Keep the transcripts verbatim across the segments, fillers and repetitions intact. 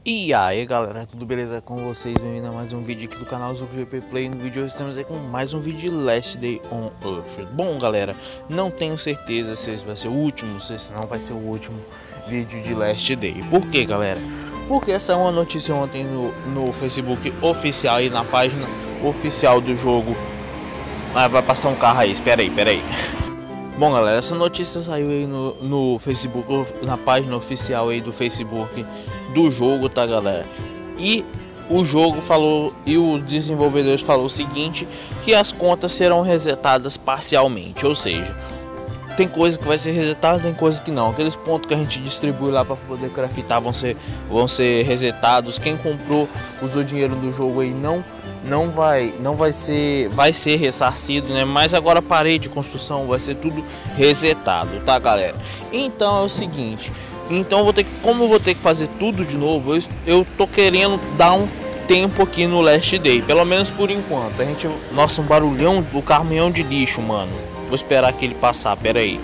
E aí galera, tudo beleza com vocês? Bem-vindo a mais um vídeo aqui do canal ZucoGP Play. No vídeo de hoje estamos aí com mais um vídeo de Last Day on Earth. Bom galera, não tenho certeza se esse vai ser o último, se esse não vai ser o último vídeo de Last Day. Por que galera? Porque essa é uma notícia ontem no, no Facebook oficial e na página oficial do jogo. Ah, vai passar um carro aí, espera aí, espera aí. Bom galera, essa notícia saiu aí no, no Facebook, na página oficial aí do Facebook do jogo, tá galera? E o jogo falou, e os desenvolvedores falou o seguinte, que as contas serão resetadas parcialmente, ou seja, tem coisa que vai ser resetada, tem coisa que não. Aqueles pontos que a gente distribui lá para poder craftar vão ser, vão ser resetados. Quem comprou, usou dinheiro do jogo aí, não não vai não vai ser vai ser ressarcido, né? Mas agora a parede de construção vai ser tudo resetado, tá galera? Então é o seguinte, então eu vou ter que, como eu vou ter que fazer tudo de novo, eu, eu tô querendo dar um tempo aqui no Last Day, pelo menos por enquanto. A gente, nossa, um barulhão do caminhão de lixo, mano. Vou esperar que ele passar, pera aí.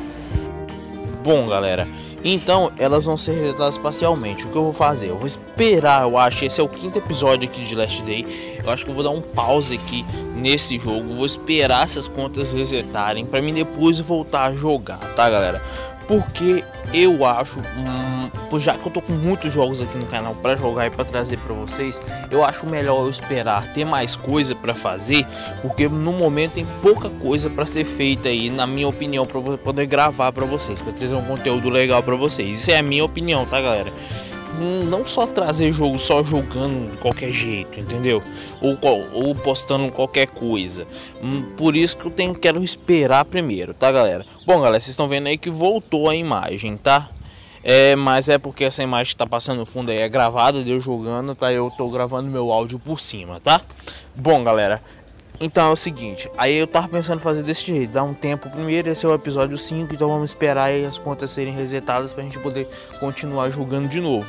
Bom galera, então elas vão ser resetadas parcialmente. O que eu vou fazer? Eu vou esperar, eu acho, esse é o quinto episódio aqui de Last Day. Eu acho que eu vou dar um pause aqui nesse jogo. Vou esperar essas contas resetarem para mim depois voltar a jogar, tá galera? Porque eu acho, hum, já que eu tô com muitos jogos aqui no canal para jogar e para trazer para vocês, eu acho melhor eu esperar ter mais coisa para fazer, porque no momento tem pouca coisa para ser feita aí, na minha opinião, para poder gravar para vocês, para trazer um conteúdo legal para vocês. Isso é a minha opinião, tá galera? Não só trazer jogo só jogando de qualquer jeito, entendeu? Ou, ou postando qualquer coisa. Por isso que eu tenho, quero esperar primeiro, tá galera? Bom galera, vocês estão vendo aí que voltou a imagem, tá? É, mas é porque essa imagem que tá passando no fundo aí é gravada de eu jogando, tá? Eu tô gravando meu áudio por cima, tá? Bom galera, então é o seguinte, aí eu tava pensando em fazer desse jeito, dar um tempo primeiro, esse é o episódio cinco, então vamos esperar aí as contas serem resetadas pra gente poder continuar jogando de novo.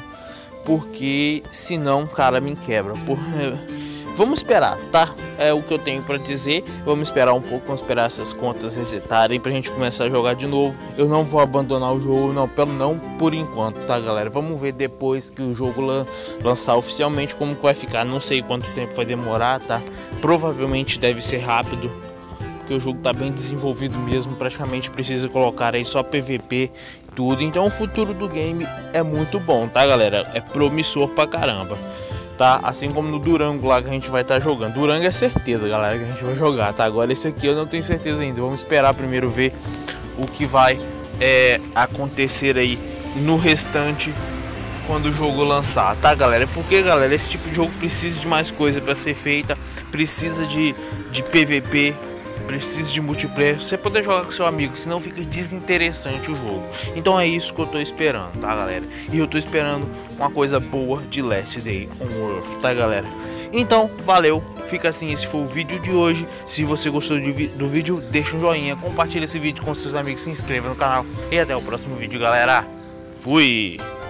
Porque senão, cara, me quebra. Por... Vamos esperar, tá? É o que eu tenho pra dizer. Vamos esperar um pouco, vamos esperar essas contas resetarem pra gente começar a jogar de novo. Eu não vou abandonar o jogo, não, pelo não por enquanto, tá galera? Vamos ver depois que o jogo lan lançar oficialmente como que vai ficar. Não sei quanto tempo vai demorar, tá? Provavelmente deve ser rápido, porque o jogo tá bem desenvolvido mesmo, praticamente precisa colocar aí só P V P tudo. Então o futuro do game é muito bom, tá galera? É promissor pra caramba, tá? Assim como no Durango lá que a gente vai estar tá jogando. Durango é certeza, galera, que a gente vai jogar, tá? Agora esse aqui eu não tenho certeza ainda. Vamos esperar primeiro ver o que vai é, acontecer aí no restante quando o jogo lançar, tá galera? Porque galera, esse tipo de jogo precisa de mais coisa para ser feita, precisa de, de P V P, precisa de multiplayer, você poder jogar com seu amigo, senão fica desinteressante o jogo. Então é isso que eu tô esperando, tá galera? E eu tô esperando uma coisa boa de Last Day on Earth, tá galera? Então, valeu, fica assim, esse foi o vídeo de hoje. Se você gostou de, do vídeo, deixa um joinha, compartilha esse vídeo com seus amigos, se inscreva no canal e até o próximo vídeo, galera. Fui!